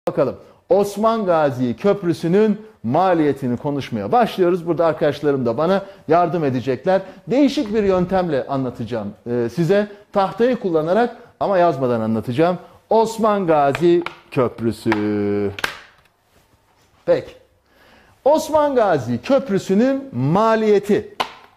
Bakalım Osman Gazi Köprüsü'nün maliyetini konuşmaya başlıyoruz. Burada arkadaşlarım da bana yardım edecekler. Değişik bir yöntemle anlatacağım size. Tahtayı kullanarak ama yazmadan anlatacağım. Osman Gazi Köprüsü. Peki. Osman Gazi Köprüsü'nün maliyeti.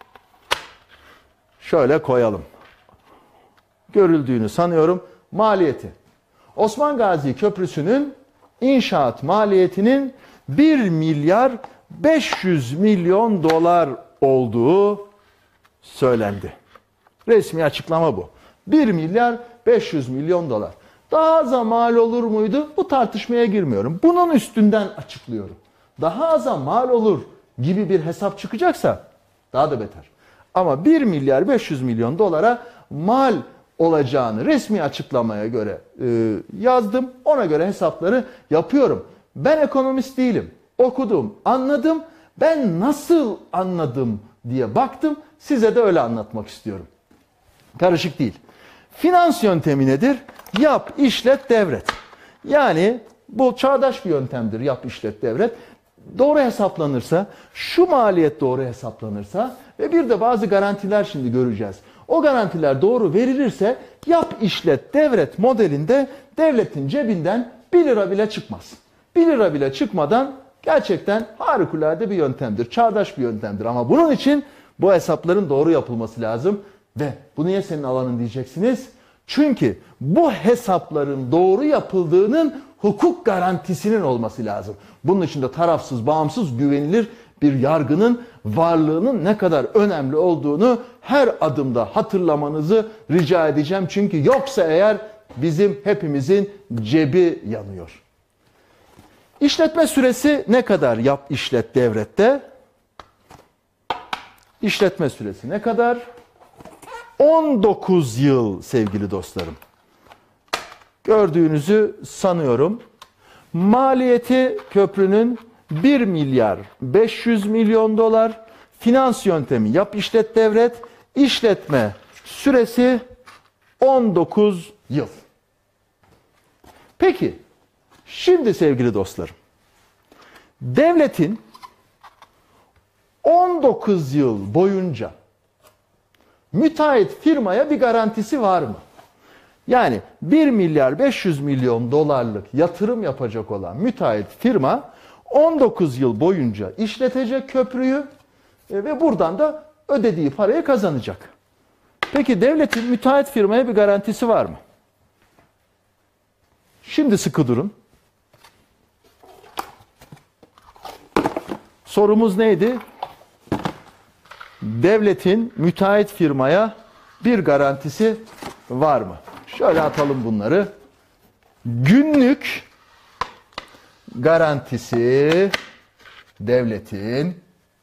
Şöyle koyalım. Görüldüğünü sanıyorum. Maliyeti. Osman Gazi Köprüsü'nün İnşaat maliyetinin 1 milyar 500 milyon dolar olduğu söylendi. Resmi açıklama bu. 1 milyar 500 milyon dolar. Daha aza mal olur muydu? Bu tartışmaya girmiyorum. Bunun üstünden açıklıyorum. Daha aza mal olur gibi bir hesap çıkacaksa daha da beter. Ama 1 milyar 500 milyon dolara mal olacağını resmi açıklamaya göre yazdım. Ona göre hesapları yapıyorum. Ben ekonomist değilim. Okudum, anladım. Ben nasıl anladım diye baktım. Size de öyle anlatmak istiyorum. Karışık değil. Finans yöntemi nedir? Yap, işlet, devret. Yani bu çağdaş bir yöntemdir. Yap, işlet, devret. Doğru hesaplanırsa, şu maliyet doğru hesaplanırsa ve bir de bazı garantiler şimdi göreceğiz. O garantiler doğru verilirse yap, işlet, devret modelinde devletin cebinden 1 lira bile çıkmaz. 1 lira bile çıkmadan gerçekten harikulade bir yöntemdir. Çağdaş bir yöntemdir ama bunun için bu hesapların doğru yapılması lazım. Ve bu niye senin alanın diyeceksiniz? Çünkü bu hesapların doğru yapıldığının hukuk garantisinin olması lazım. Bunun için de tarafsız, bağımsız, güvenilir bir yargının varlığının ne kadar önemli olduğunu her adımda hatırlamanızı rica edeceğim. Çünkü yoksa eğer bizim hepimizin cebi yanıyor. İşletme süresi ne kadar yap, işlet, devrette? İşletme süresi ne kadar? 19 yıl sevgili dostlarım. Gördüğünüzü sanıyorum. Maliyeti köprünün 1 milyar 500 milyon dolar. Finans yöntemi yap, işlet, devret. İşletme süresi 19 yıl. Peki, şimdi sevgili dostlarım, devletin 19 yıl boyunca müteahhit firmaya bir garantisi var mı? Yani 1 milyar 500 milyon dolarlık yatırım yapacak olan müteahhit firma 19 yıl boyunca işletecek köprüyü ve buradan da ödediği parayı kazanacak. Peki devletin müteahhit firmaya bir garantisi var mı? Şimdi sıkı durun. Sorumuz neydi? Devletin müteahhit firmaya bir garantisi var mı? Şöyle atalım bunları. Günlük garantisi devletin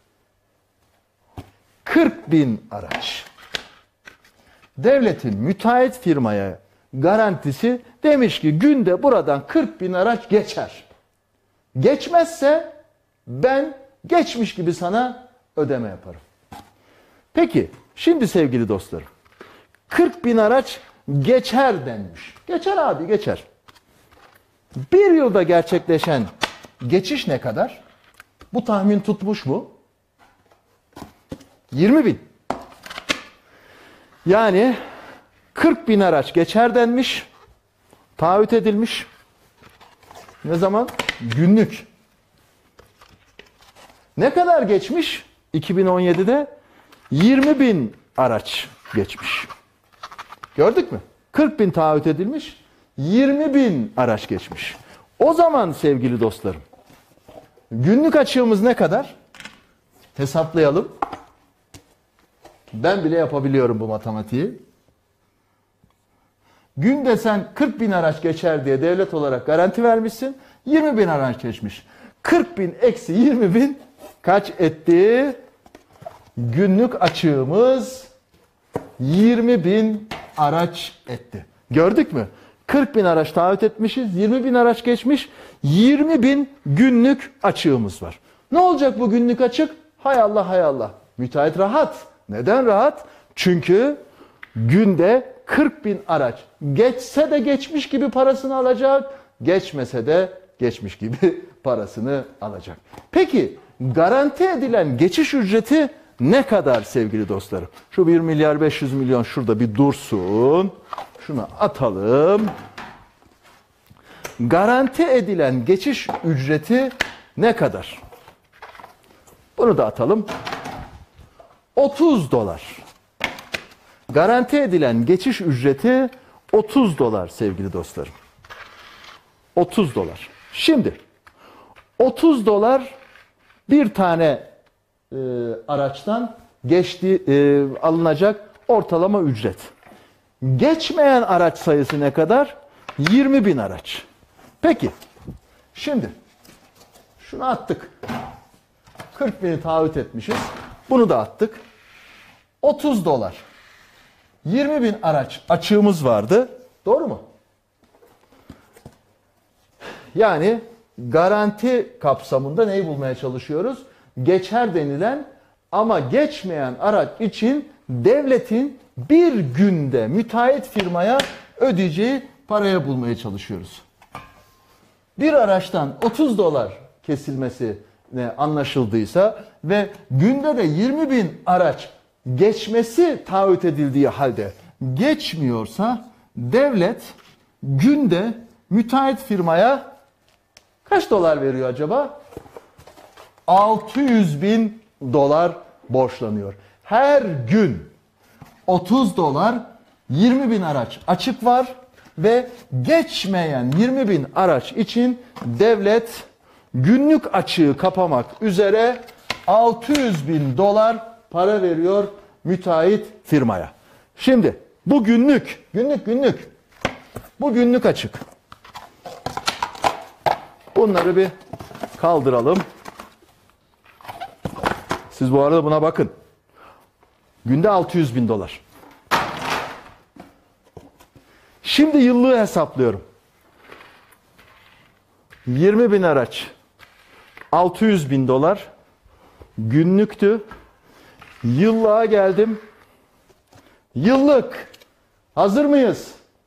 40.000 araç. Devletin müteahhit firmaya garantisi demiş ki günde buradan 40.000 araç geçer. Geçmezse ben geçmiş gibi sana ödeme yaparım. Peki şimdi sevgili dostlarım 40.000 araç geçer denmiş. Geçer abi, geçer. Bir yılda gerçekleşen geçiş ne kadar? Bu tahmin tutmuş mu? 20.000. Yani 40.000 araç geçer denmiş. Taahhüt edilmiş. Ne zaman? Günlük. Ne kadar geçmiş? 2017'de 20.000 araç geçmiş. Gördük mü? 40.000 taahhüt edilmiş, 20.000 araç geçmiş. O zaman sevgili dostlarım, günlük açığımız ne kadar? Hesaplayalım. Ben bile yapabiliyorum bu matematiği. Günde sen 40.000 araç geçer diye devlet olarak garanti vermişsin, 20.000 araç geçmiş. 40.000 eksi 20.000 kaç etti? Günlük açığımız 20.000 araç etti. Gördük mü? 40.000 araç taahhüt etmişiz, 20.000 araç geçmiş, 20.000 günlük açığımız var. Ne olacak bu günlük açık? Hay Allah hay Allah. Müteahhit rahat. Neden rahat? Çünkü günde 40.000 araç geçse de geçmiş gibi parasını alacak, geçmese de geçmiş gibi parasını alacak. Peki garanti edilen geçiş ücreti ne kadar sevgili dostlarım? Şu 1 milyar 500 milyon şurada bir dursun. Şunu atalım. Garanti edilen geçiş ücreti ne kadar? Bunu da atalım. 30 dolar. Garanti edilen geçiş ücreti 30 dolar sevgili dostlarım. 30 dolar. Şimdi 30 dolar bir tane araçtan alınacak ortalama ücret. Geçmeyen araç sayısı ne kadar? 20 bin araç. Peki, şimdi şunu attık. 40 bini taahhüt etmişiz. Bunu da attık. 30 dolar. 20 bin araç açığımız vardı. Doğru mu? Yani garanti kapsamında neyi bulmaya çalışıyoruz? Geçer denilen ama geçmeyen araç için devletin bir günde müteahhit firmaya ödeyeceği paraya bulmaya çalışıyoruz. Bir araçtan 30 dolar kesilmesi anlaşıldıysa ve günde de 20 bin araç geçmesi taahhüt edildiği halde geçmiyorsa devlet günde müteahhit firmaya kaç dolar veriyor acaba? 600 bin dolar borçlanıyor. Her gün 30 dolar 20 bin araç açık var ve geçmeyen 20 bin araç için devlet günlük açığı kapamak üzere 600 bin dolar para veriyor müteahhit firmaya. Şimdi bu günlük. Bu günlük açık. Bunları bir kaldıralım. Siz bu arada buna bakın. Günde 600 bin dolar. Şimdi yıllığı hesaplıyorum. 20 bin araç. 600 bin dolar. Günlüktü. Yıllığa geldim. Yıllık. Hazır mıyız?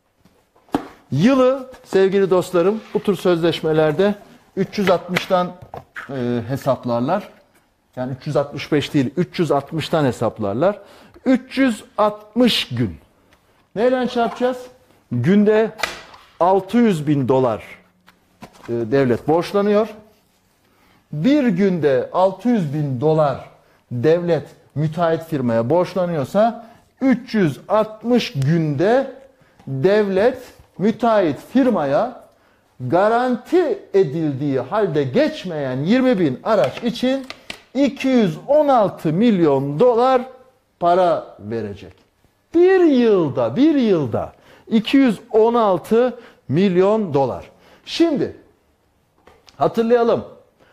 Yılı sevgili dostlarım bu tür sözleşmelerde 360'tan hesaplarlar. Yani 365 değil 360'tan hesaplarlar. 360 gün. Neyle çarpacağız? Günde 600 bin dolar devlet borçlanıyor. Bir günde 600 bin dolar devlet müteahhit firmaya borçlanıyorsa 360 günde devlet müteahhit firmaya garanti edildiği halde geçmeyen 20 bin araç için 216 milyon dolar para verecek. Bir yılda 216 milyon dolar. Şimdi hatırlayalım.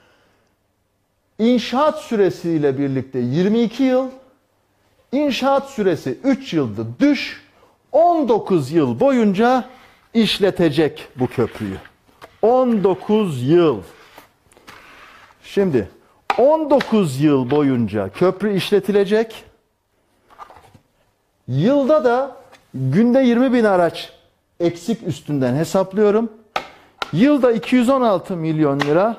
İnşaat süresiyle birlikte 22 yıl, inşaat süresi 3 yıldı düş, 19 yıl boyunca işletecek bu köprüyü. 19 yıl. Şimdi 19 yıl boyunca köprü işletilecek. Yılda da günde 20 bin araç eksik üstünden hesaplıyorum. Yılda 216 milyon lira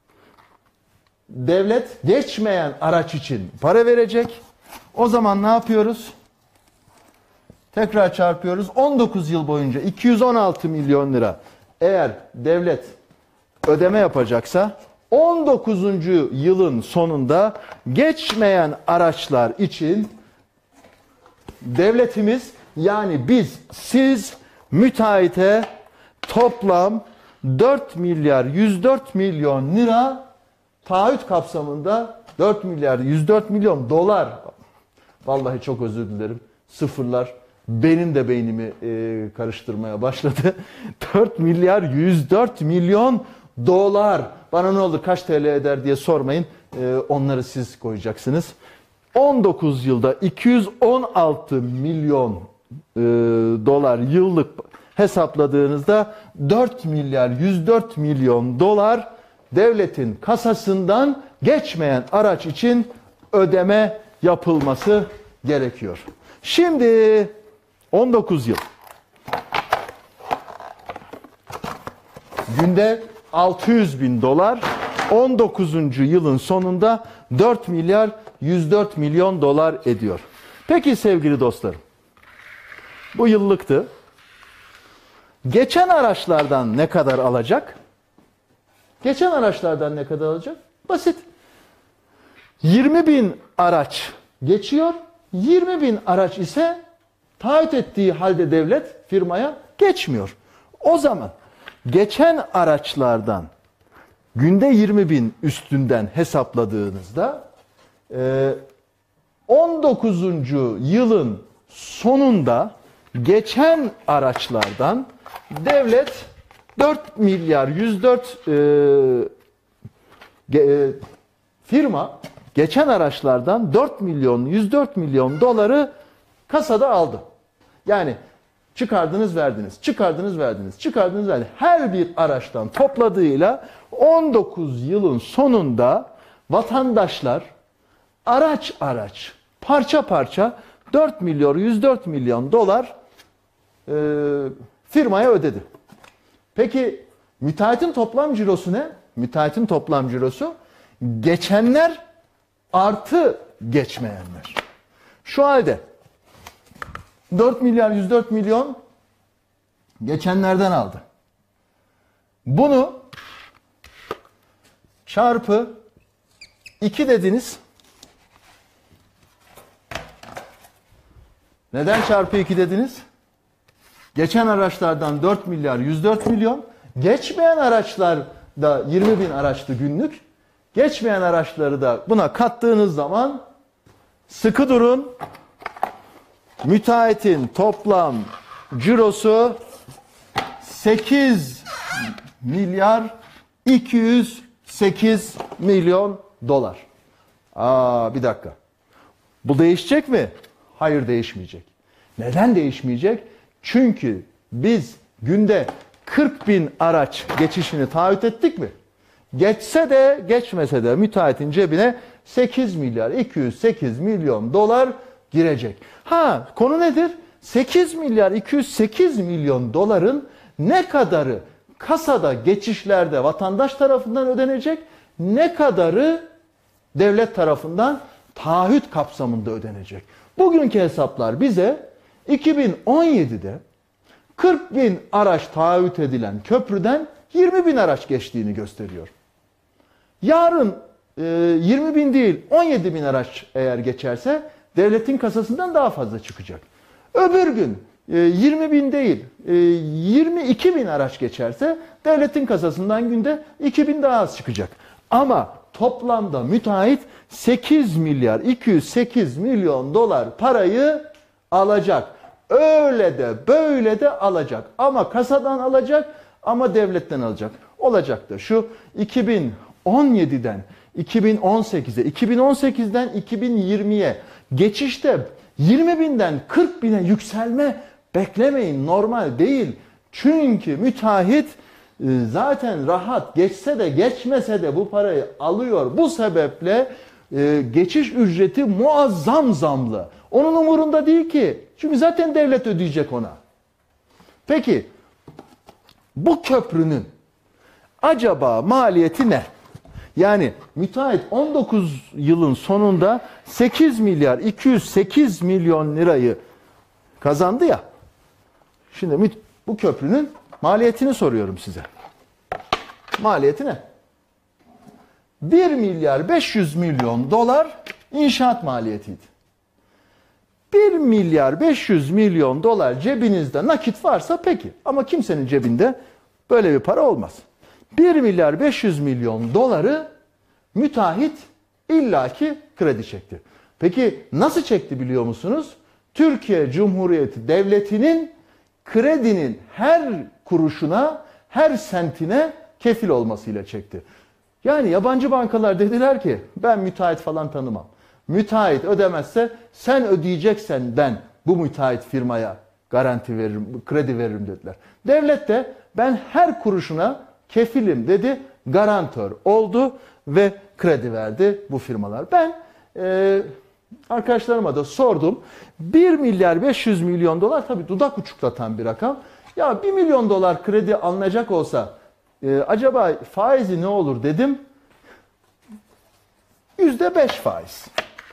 devlet geçmeyen araç için para verecek. O zaman ne yapıyoruz? Tekrar çarpıyoruz. 19 yıl boyunca 216 milyon lira eğer devlet ödeme yapacaksa 19. yılın sonunda geçmeyen araçlar için devletimiz yani siz müteahhite toplam 4 milyar 104 milyon lira taahhüt kapsamında 4 milyar 104 milyon dolar. Vallahi çok özür dilerim. Sıfırlar benim de beynimi karıştırmaya başladı. 4 milyar 104 milyon dolar. Bana ne olur kaç TL eder diye sormayın. Onları siz koyacaksınız. 19 yılda 216 milyon dolar yıllık hesapladığınızda 4 milyar 104 milyon dolar devletin kasasından geçmeyen araç için ödeme yapılması gerekiyor. Şimdi 19 yıl. Günde 600 bin dolar. 19. yılın sonunda 4 milyar 104 milyon dolar ediyor. Peki sevgili dostlarım, bu yıllıktı. Geçen araçlardan ne kadar alacak? Geçen araçlardan ne kadar alacak? Basit. 20 bin araç geçiyor. 20 bin araç ise taahhüt ettiği halde devlet firmaya geçmiyor. O zaman geçen araçlardan günde 20 bin üstünden hesapladığınızda 19. yılın sonunda geçen araçlardan devlet 4 milyar 104 firma geçen araçlardan 4 milyon 104 milyon doları kasada aldı. Yani çıkardınız verdiniz, çıkardınız verdiniz, çıkardınız verdiniz. Her bir araçtan topladığıyla 19 yılın sonunda vatandaşlar araç araç, parça parça 4 milyon 104 milyon dolar firmaya ödedi. Peki müteahhitin toplam cirosu ne? Müteahhitin toplam cirosu geçenler artı geçmeyenler. Şu halde 4 milyar 104 milyon geçenlerden aldı. Bunu çarpı 2 dediniz. Neden çarpı 2 dediniz? Geçen araçlardan 4 milyar 104 milyon, geçmeyen araçlar da 20 bin araçtı günlük. Geçmeyen araçları da buna kattığınız zaman sıkı durun. Müteahhitin toplam cirosu 8 milyar 208 milyon dolar. Bir dakika. Bu değişecek mi? Hayır, değişmeyecek. Neden değişmeyecek? Çünkü biz günde 40 bin araç geçişini taahhüt ettik mi? Geçse de geçmese de müteahhitin cebine 8 milyar 208 milyon dolar girecek. Konu nedir? 8 milyar 208 milyon doların ne kadarı kasada geçişlerde vatandaş tarafından ödenecek, ne kadarı devlet tarafından taahhüt kapsamında ödenecek. Bugünkü hesaplar bize 2017'de 40 bin araç taahhüt edilen köprüden 20 bin araç geçtiğini gösteriyor. Yarın 20 bin değil 17 bin araç eğer geçerse devletin kasasından daha fazla çıkacak. Öbür gün 20 bin değil 22 bin araç geçerse devletin kasasından günde 2 bin daha az çıkacak. Ama toplamda müteahhit 8 milyar 208 milyon dolar parayı alacak. Öyle de böyle de alacak. Ama kasadan alacak ama devletten alacak. Olacak da şu 2017'den 2018'e, 2018'den 2020'ye geçişte 20 binden 40 bine yükselme beklemeyin, normal değil. Çünkü müteahhit zaten rahat geçse de geçmese de bu parayı alıyor. Bu sebeple geçiş ücreti muazzam zamlı. Onun umurunda değil ki. Çünkü zaten devlet ödeyecek ona. Peki bu köprünün acaba maliyeti ne? Yani müteahhit 19 yılın sonunda 8 milyar 208 milyon lirayı kazandı ya. Şimdi bu köprünün maliyetini soruyorum size. Maliyeti ne? 1 milyar 500 milyon dolar inşaat maliyetiydi. 1 milyar 500 milyon dolar cebinizde nakit varsa peki. Ama kimsenin cebinde böyle bir para olmaz. 1 milyar 500 milyon doları müteahhit illaki kredi çekti. Peki nasıl çekti biliyor musunuz? Türkiye Cumhuriyeti Devleti'nin kredinin her kuruşuna, her sentine kefil olmasıyla çekti. Yani yabancı bankalar dediler ki ben müteahhit falan tanımam. Müteahhit ödemezse sen ödeyeceksen ben bu müteahhit firmaya garanti veririm, kredi veririm dediler. Devlet de ben her kuruşuna kefilim dedi, garantör oldu ve kredi verdi bu firmalar. Ben arkadaşlarıma da sordum. 1 milyar 500 milyon dolar tabii dudak uçuklatan bir rakam. Ya 1 milyon dolar kredi alınacak olsa acaba faizi ne olur dedim. %5 faiz.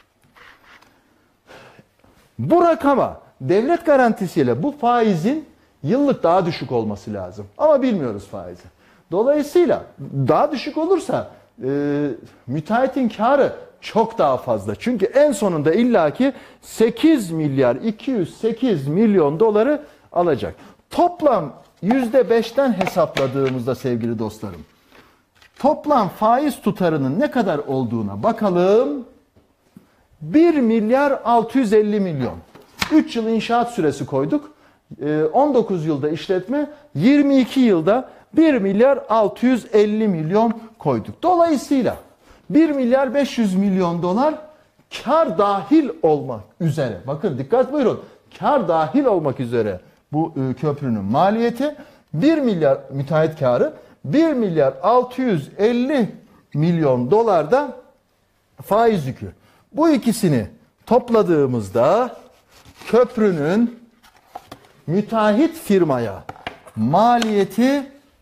Bu rakama devlet garantisiyle bu faizin yıllık daha düşük olması lazım. Ama bilmiyoruz faizi. Dolayısıyla daha düşük olursa müteahhitin karı çok daha fazla. Çünkü en sonunda illaki 8 milyar 208 milyon doları alacak. Toplam %5'ten hesapladığımızda sevgili dostlarım, toplam faiz tutarının ne kadar olduğuna bakalım. 1 milyar 650 milyon. 3 yıl inşaat süresi koyduk. 19 yılda işletme, 22 yılda 1 milyar 650 milyon koyduk. Dolayısıyla 1 milyar 500 milyon dolar kar dahil olmak üzere. Bakın dikkat buyurun. Kar dahil olmak üzere bu köprünün maliyeti 1 milyar müteahhit karı, 1 milyar 650 milyon dolar da faiz yükü. Bu ikisini topladığımızda köprünün müteahhit firmaya maliyeti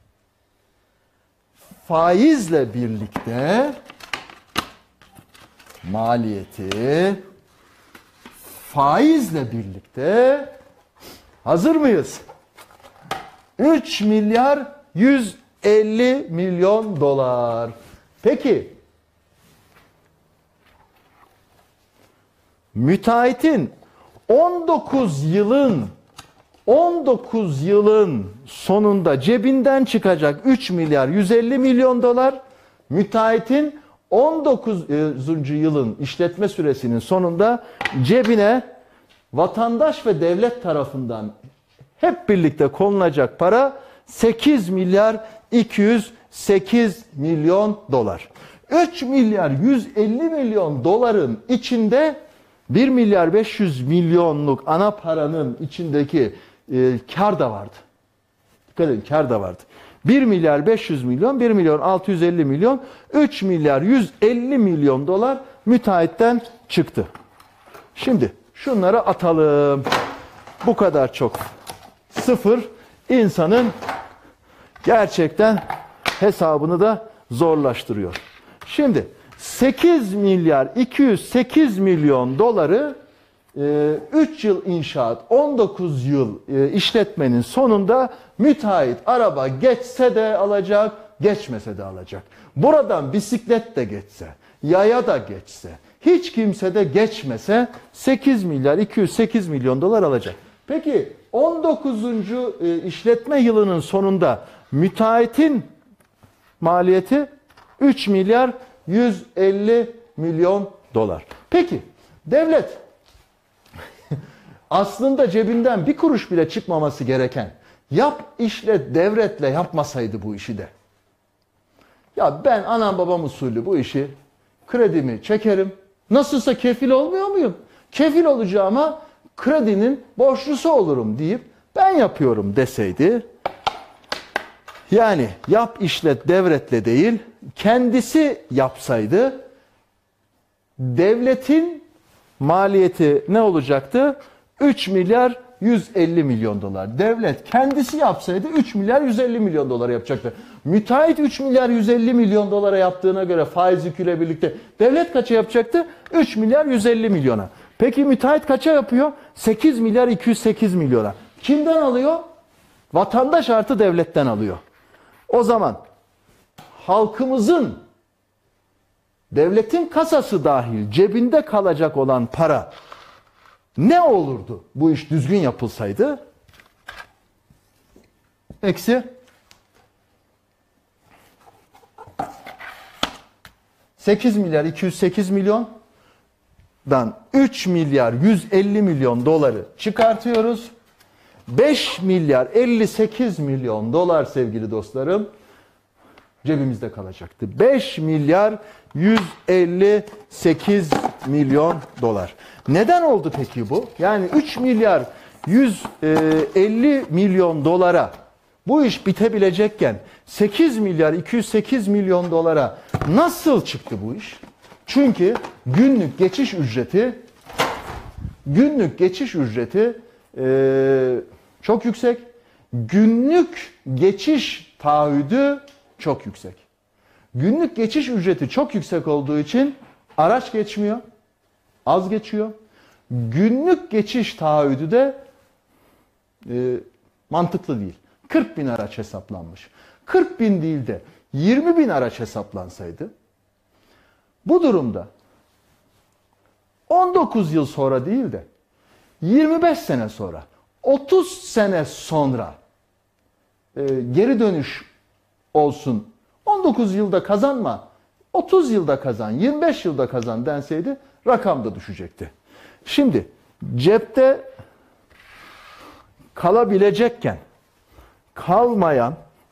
faizle birlikte hazır mıyız? 3 milyar 150 milyon dolar. Peki müteahhitin 19 yılın sonunda cebinden çıkacak 3 milyar 150 milyon dolar, müteahhitin 19. yılın işletme süresinin sonunda cebine vatandaş ve devlet tarafından hep birlikte konulacak para 8 milyar 208 milyon dolar. 3 milyar 150 milyon doların içinde 1 milyar 500 milyonluk ana paranın içindeki kar da vardı. Dikkat edin, kar da vardı. 1 milyar 500 milyon, 1 milyon 650 milyon, 3 milyar 150 milyon dolar müteahhitten çıktı. Şimdi şunları atalım. Bu kadar çok sıfır insanın gerçekten hesabını da zorlaştırıyor. Şimdi 8 milyar 208 milyon doları 3 yıl inşaat, 19 yıl işletmenin sonunda müteahhit araba geçse de alacak, geçmese de alacak. Buradan bisiklet de geçse, yaya da geçse, hiç kimse de geçmese 8 milyar 208 milyon dolar alacak. Peki 19. işletme yılının sonunda müteahhitin maliyeti 3 milyar 150 milyon dolar. Peki devlet aslında cebinden bir kuruş bile çıkmaması gereken yap işlet devletle yapmasaydı bu işi de. Ya ben anam babam usulü bu işi kredimi çekerim. Nasılsa kefil olmuyor muyum? Kefil olacağıma kredinin borçlusu olurum deyip ben yapıyorum deseydi. Yani yap işlet devletle değil, kendisi yapsaydı devletin maliyeti ne olacaktı? 3 milyar 150 milyon dolar. Devlet kendisi yapsaydı 3 milyar 150 milyon dolara yapacaktı. Müteahhit 3 milyar 150 milyon dolara yaptığına göre faiz yüküyle birlikte devlet kaça yapacaktı? 3 milyar 150 milyona. Peki müteahhit kaça yapıyor? 8 milyar 208 milyona. Kimden alıyor? Vatandaş artı devletten alıyor. O zaman halkımızın devletin kasası dahil cebinde kalacak olan para ne olurdu bu iş düzgün yapılsaydı? Eksi 8 milyar 208 milyondan 3 milyar 150 milyon doları çıkartıyoruz. 5 milyar 58 milyon dolar sevgili dostlarım cebimizde kalacaktı. 5 milyar 158 milyon dolar. Neden oldu peki bu? Yani 3 milyar 150 milyon dolara bu iş bitebilecekken 8 milyar 208 milyon dolara nasıl çıktı bu iş? Çünkü günlük geçiş ücreti çok yüksek. Günlük geçiş taahhüdü çok yüksek. Günlük geçiş ücreti çok yüksek olduğu için araç geçmiyor, az geçiyor. Günlük geçiş taahhüdü de mantıklı değil. 40 bin araç hesaplanmış. 40 bin değil de 20 bin araç hesaplansaydı, bu durumda 19 yıl sonra değil de 25 sene sonra, 30 sene sonra geri dönüş olsun. 19 yılda kazanma, 30 yılda kazan, 25 yılda kazan denseydi rakam da düşecekti. Şimdi cepte kalabilecekken kalmayan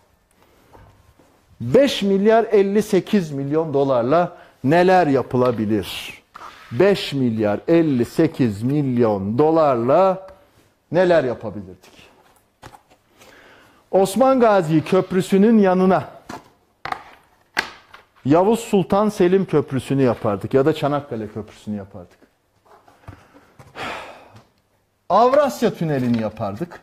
5 milyar 58 milyon dolarla neler yapılabilir? 5 milyar 58 milyon dolarla neler yapabilirdik? Osman Gazi Köprüsü'nün yanına Yavuz Sultan Selim Köprüsü'nü yapardık ya da Çanakkale Köprüsü'nü yapardık. Avrasya Tüneli'ni yapardık.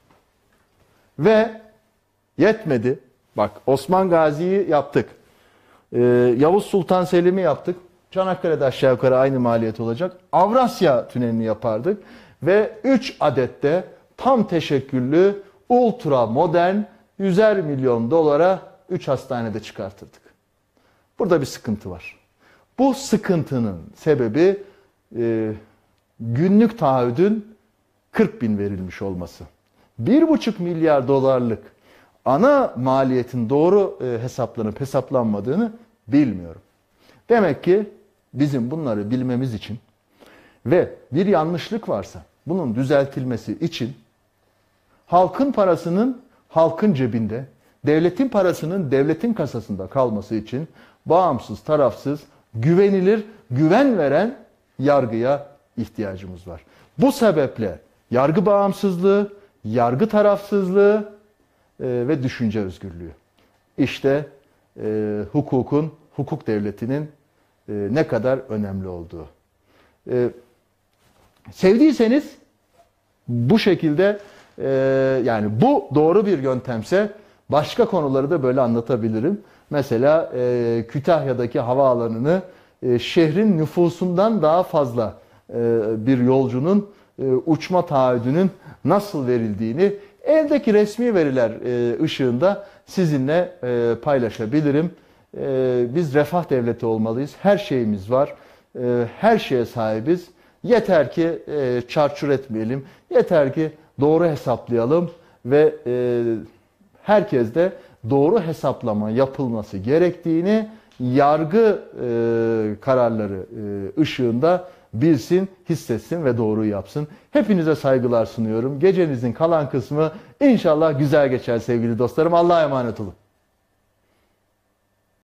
Ve yetmedi. Bak, Osman Gazi'yi yaptık. Yavuz Sultan Selim'i yaptık. Çanakkale'de aşağı yukarı aynı maliyet olacak. Avrasya Tüneli'ni yapardık. Ve 3 adette tam teşekküllü, ultra modern 100'er milyon dolara 3 hastanede çıkartırdık. Burada bir sıkıntı var. Bu sıkıntının sebebi günlük taahhüdün 40 bin verilmiş olması. 1,5 milyar dolarlık ana maliyetin doğru hesaplanıp hesaplanmadığını bilmiyorum. Demek ki bizim bunları bilmemiz için ve bir yanlışlık varsa bunun düzeltilmesi için halkın parasının halkın cebinde, devletin parasının devletin kasasında kalması için bağımsız, tarafsız, güvenilir, güven veren yargıya ihtiyacımız var. Bu sebeple yargı bağımsızlığı, yargı tarafsızlığı ve düşünce özgürlüğü. İşte hukukun, hukuk devletinin ne kadar önemli olduğu. Sevdiyseniz bu şekilde yani bu doğru bir yöntemse başka konuları da böyle anlatabilirim. Mesela Kütahya'daki havaalanını şehrin nüfusundan daha fazla bir yolcunun uçma taahhüdünün nasıl verildiğini eldeki resmi veriler ışığında sizinle paylaşabilirim. Biz refah devleti olmalıyız. Her şeyimiz var. Her şeye sahibiz. Yeter ki çarçur etmeyelim. Yeter ki doğru hesaplayalım ve herkes de doğru hesaplama yapılması gerektiğini yargı kararları ışığında bilsin, hissetsin ve doğruyu yapsın. Hepinize saygılar sunuyorum. Gecenizin kalan kısmı inşallah güzel geçer sevgili dostlarım. Allah'a emanet olun.